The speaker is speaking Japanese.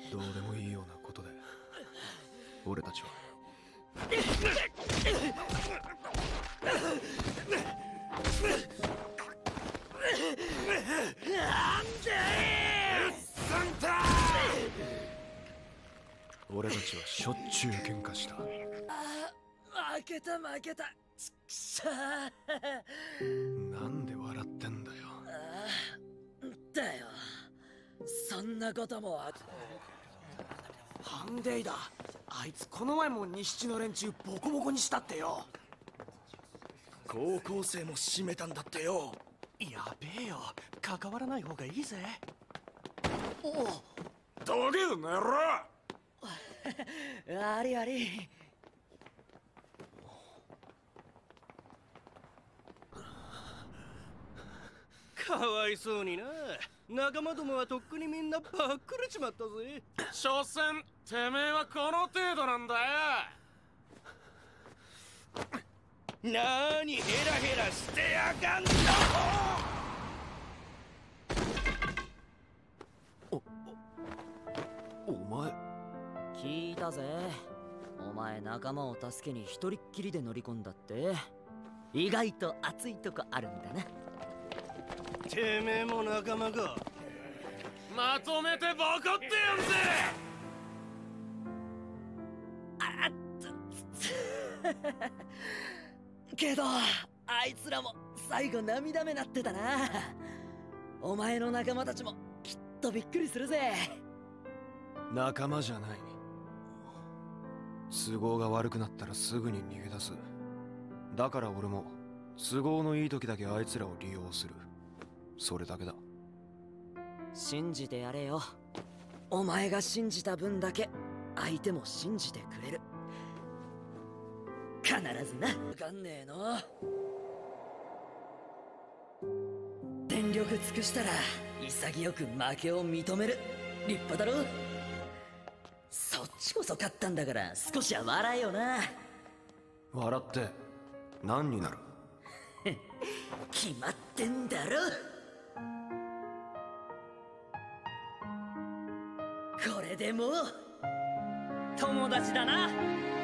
どうでもいいようなことで俺たちはなんでサンタ俺たちはしょっちゅう喧嘩した。 負けた負けた。ちくしゃなんで笑ってんだよ。 だよ、そんなこともハンデイだ。あいつこの前も西の連中ボコボコにしたってよ。 高校生も締めたんだってよ。 やべえよ、関わらない方がいいぜ。 おお、 どけよな野郎。 ありあり。 かわいそうにな。仲間どもはとっくにみんなばっくれちまったぜ。 所詮てめえはこの程度なんだよ。 なーにヘラヘラしてやがんだ。 お前聞いたぜ。お前仲間を助けに一人っきりで乗り込んだって。意外と熱いとこあるんだな。 てめえも仲間か。 まとめてボコってやんぜ。 あっけどあいつらも最後涙目なってたな。お前の仲間たちもきっとびっくりするぜ。 仲間じゃない。都合が悪くなったらすぐに逃げ出す。だから俺も都合のいい時だけあいつらを利用する。それだけだ。 信じてやれよ。お前が信じた分だけ相手も信じてくれる。必ずな。わかんねえの。全力尽くしたら潔く負けを認める。立派だろ。そっちこそ勝ったんだから少しは笑えよな。 笑って何になる。 決まってんだろ。これでもう友達だな。